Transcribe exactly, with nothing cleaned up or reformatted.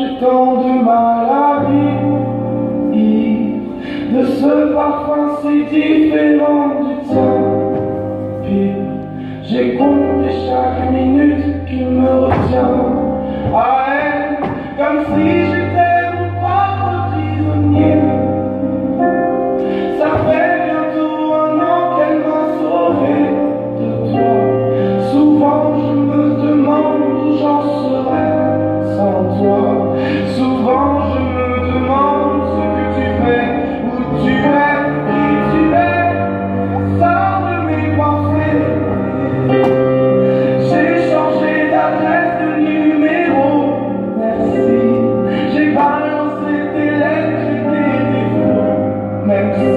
j'ai tant de mal à vivre. De ce parfum si différent du tien. Pire, j'ai compté chaque minute qui me retient à elle, comme si j'étais mon propre prisonnier. Ça fait bientôt un an qu'elle m'a sauvé de toi. Souvent je me demande où j'en serais sans toi. Souvent je me demande ce que tu fais, où tu es, qui tu es. Sors de mes pensées. J'ai changé d'adresse, de numéro, merci. J'ai balancé tes lettres et tes défauts, même si